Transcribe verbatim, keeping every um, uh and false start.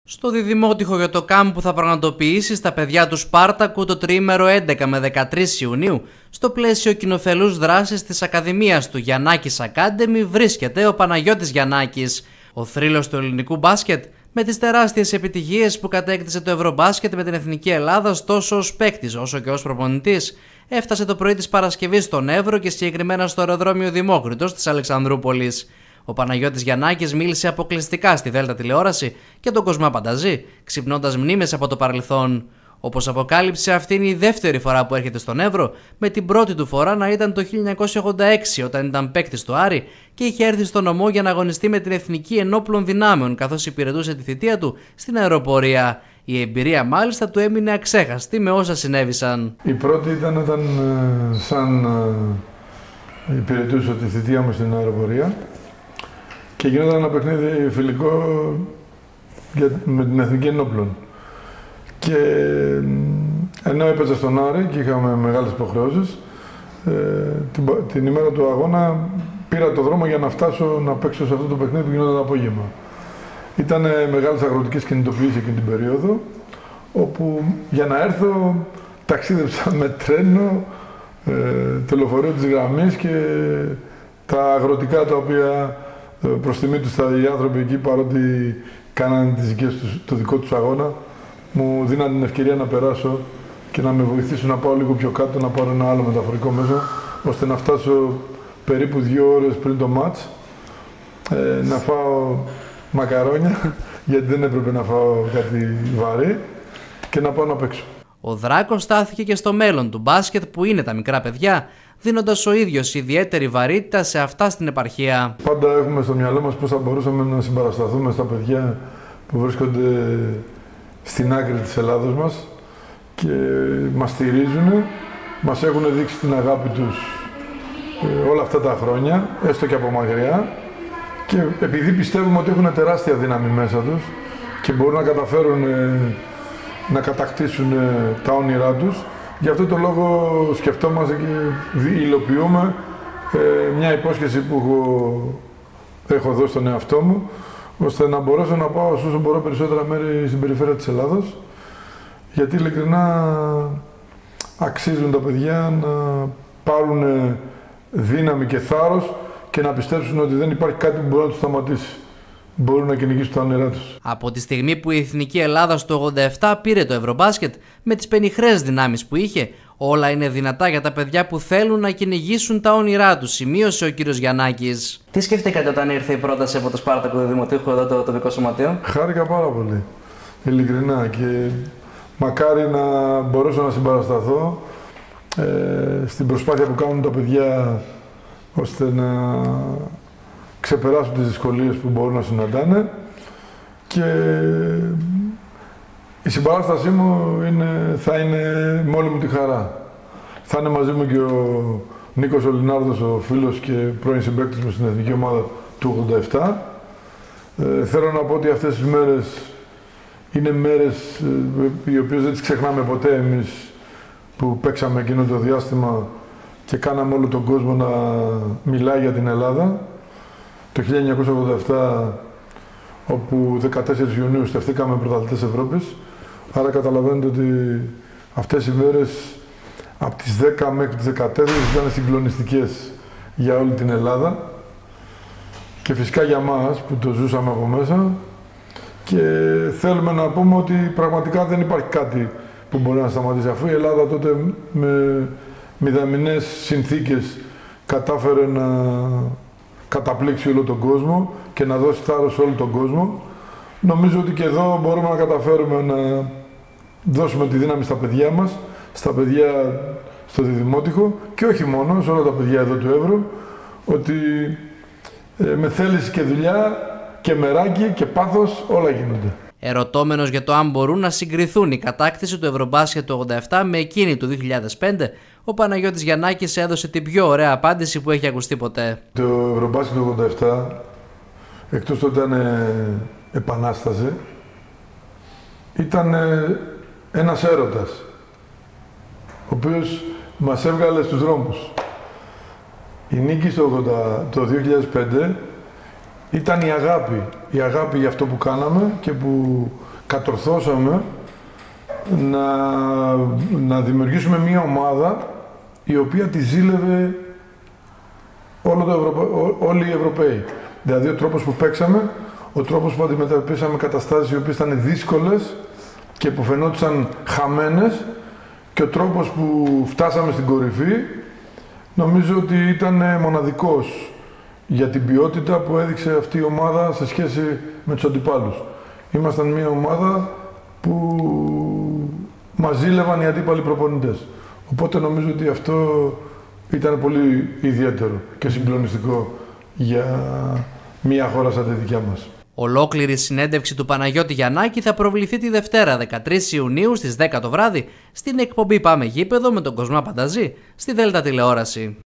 Στο διδημότυχο για το ΚΑΜ που θα πραγματοποιήσει στα παιδιά του Σπάρτακου το τριήμερο έντεκα με δεκατρείς Ιουνίου, στο πλαίσιο κοινοφελούς δράσης της Ακαδημίας του Γιαννάκης Academy, βρίσκεται ο Παναγιώτης Γιαννάκης, ο θρύλος του ελληνικού μπάσκετ, με τις τεράστιες επιτυχίες που κατέκτησε το Ευρωμπάσκετ με την Εθνική Ελλάδα τόσο ως παίκτης όσο και ως προπονητής. Έφτασε το πρωί της Παρασκευής στον Εύρο και συγκεκριμένα στο αεροδρόμιο Δημόκριτος της Αλεξανδρούπολης. Ο Παναγιώτης Γιαννάκης μίλησε αποκλειστικά στη Δέλτα τηλεόραση και τον κόσμο απανταζεί, ξυπνώντας μνήμες από το παρελθόν. Όπως αποκάλυψε, αυτή είναι η δεύτερη φορά που έρχεται στον Εύρο, με την πρώτη του φορά να ήταν το χίλια εννιακόσια ογδόντα έξι όταν ήταν παίκτης του Άρη και είχε έρθει στον νομό για να αγωνιστεί με την Εθνική Ενόπλων Δυνάμεων καθώς υπηρετούσε τη θητεία του στην αεροπορία. Η εμπειρία μάλιστα του έμεινε αξέχαστη με όσα συνέβησαν. Η πρώτη ήταν όταν σαν υπηρετούσα τη θητεία μου στην αεροπορία και γινόταν ένα παιχνίδι φιλικό με την Εθνική Ενόπλων. Και ενώ έπαιζα στον Άρη και είχαμε μεγάλες υποχρεώσεις, ε, την, την ημέρα του αγώνα πήρα το δρόμο για να φτάσω να παίξω σε αυτό το παιχνίδι που γινόταν απόγευμα. Ήταν μεγάλες αγροτικές κινητοποιήσεις εκείνη την περίοδο, όπου για να έρθω ταξίδεψα με τρένο, ε, το λεωφορείο της γραμμής και τα αγροτικά τα οποία ε, προς τιμή τους οι άνθρωποι εκεί, παρότι κάνανε τις δικές τους, το δικό τους αγώνα, μου δίναν την ευκαιρία να περάσω και να με βοηθήσουν να πάω λίγο πιο κάτω, να πάρω ένα άλλο μεταφορικό μέσο, ώστε να φτάσω περίπου δύο ώρες πριν το μάτς, ε, να φάω μακαρόνια, γιατί δεν έπρεπε να φάω κάτι βαρύ, και να πάω να παίξω. Ο Δράκος στάθηκε και στο μέλλον του μπάσκετ που είναι τα μικρά παιδιά, δίνοντας ο ίδιος ιδιαίτερη βαρύτητα σε αυτά στην επαρχία. Πάντα έχουμε στο μυαλό μας πώς θα μπορούσαμε να συμπαρασταθούμε στα παιδιά που βρίσκονται στην άκρη της Ελλάδος μας και μας στηρίζουν, μας έχουν δείξει την αγάπη τους ε, όλα αυτά τα χρόνια, έστω και από μακριά, και επειδή πιστεύουμε ότι έχουν τεράστια δύναμη μέσα τους και μπορούν να καταφέρουν ε, να κατακτήσουν ε, τα όνειρά τους, γι' αυτό το λόγο σκεφτόμαστε και υλοποιούμε ε, μια υπόσχεση που έχω, έχω δώσει στον εαυτό μου, ώστε να μπορέσω να πάω όσο μπορώ περισσότερα μέρη στην περιφέρεια της Ελλάδος, γιατί ειλικρινά αξίζουν τα παιδιά να πάρουν δύναμη και θάρρος και να πιστέψουν ότι δεν υπάρχει κάτι που μπορεί να τους σταματήσει. Μπορούν να κυνηγήσουν τα όνειρά τους. Από τη στιγμή που η Εθνική Ελλάδα στο ογδόντα επτά πήρε το Ευρωμπάσκετ, με τις πενιχρές δυνάμεις που είχε, όλα είναι δυνατά για τα παιδιά που θέλουν να κυνηγήσουν τα όνειρά τους, σημείωσε ο κύριος Γιαννάκης. Τι σκέφτηκατε όταν ήρθε η πρόταση από το Σπάρτακο Δημοτήχου εδώ το τοπικό σωματείο? Χάρηκα πάρα πολύ, ειλικρινά, και μακάρι να μπορέσω να συμπαρασταθώ ε, στην προσπάθεια που κάνουν τα παιδιά ώστε να ξεπεράσουν τις δυσκολίες που μπορούν να συναντάνε, και η συμπαράστασή μου είναι, θα είναι με όλη μου τη χαρά. Θα είναι μαζί μου και ο Νίκος ο Λινάρδος, ο φίλος και πρώην συμπαίκτης μου στην εθνική ομάδα του ογδόντα επτά. Ε, θέλω να πω ότι αυτές τις μέρες είναι μέρες ε, οι οποίες δεν τις ξεχνάμε ποτέ εμείς που παίξαμε εκείνο το διάστημα και κάναμε όλο τον κόσμο να μιλάει για την Ελλάδα. Το χίλια εννιακόσια ογδόντα επτά, όπου δεκατέσσερις Ιουνίου στεφθήκαμε πρωταθλητές Ευρώπης. Άρα καταλαβαίνετε ότι αυτές οι μέρες από τις δέκα μέχρι τις δεκατέσσερις ήταν συγκλονιστικές για όλη την Ελλάδα και φυσικά για μας που το ζούσαμε από μέσα, και θέλουμε να πούμε ότι πραγματικά δεν υπάρχει κάτι που μπορεί να σταματήσει, αφού η Ελλάδα τότε με μηδαμινές συνθήκες κατάφερε να καταπλήξει όλο τον κόσμο και να δώσει θάρρος σε όλο τον κόσμο. Νομίζω ότι και εδώ μπορούμε να καταφέρουμε να δώσουμε τη δύναμη στα παιδιά μας, στα παιδιά στο Διδημότυχο και όχι μόνο, σε όλα τα παιδιά εδώ του Εύρου, ότι ε, με θέληση και δουλειά και μεράκι και πάθος όλα γίνονται. Ερωτώμενος για το αν μπορούν να συγκριθούν η κατάκτηση του Ευρωμπάσκετ του ογδόντα επτά με εκείνη του δύο χιλιάδες πέντε, ο Παναγιώτης Γιαννάκης έδωσε την πιο ωραία απάντηση που έχει ακουστεί ποτέ. Το Ευρωμπάσκετ του ογδόντα επτά, εκτός ότι ήταν ε, επανάσταση, ήταν ε, ένας έρωτας, ο οποίος μας έβγαλε στους δρόμους. Η νίκη στο ογδόντα, το δύο χιλιάδες πέντε ήταν η αγάπη. Η αγάπη για αυτό που κάναμε και που κατορθώσαμε να, να δημιουργήσουμε μια ομάδα η οποία τη ζήλευε όλο το Ευρωπα... όλοι οι Ευρωπαίοι. Δηλαδή ο τρόπος που παίξαμε, ο τρόπος που αντιμετωπίσαμε καταστάσεις οι οποίες ήταν δύσκολες και που φαινόντουσαν χαμένες και ο τρόπος που φτάσαμε στην κορυφή, νομίζω ότι ήταν μοναδικός για την ποιότητα που έδειξε αυτή η ομάδα σε σχέση με τους αντιπάλους. Ήμασταν μια ομάδα που μας ζήλευαν οι αντίπαλοι προπονητές. Οπότε νομίζω ότι αυτό ήταν πολύ ιδιαίτερο και συγκλονιστικό για μια χώρα σαν τη δικιά μας. Ολόκληρη συνέντευξη του Παναγιώτη Γιαννάκη θα προβληθεί τη Δευτέρα δεκατρείς Ιουνίου στις δέκα το βράδυ στην εκπομπή Πάμε Γήπεδο με τον Κοσμά Πανταζή στη Δέλτα Τηλεόραση.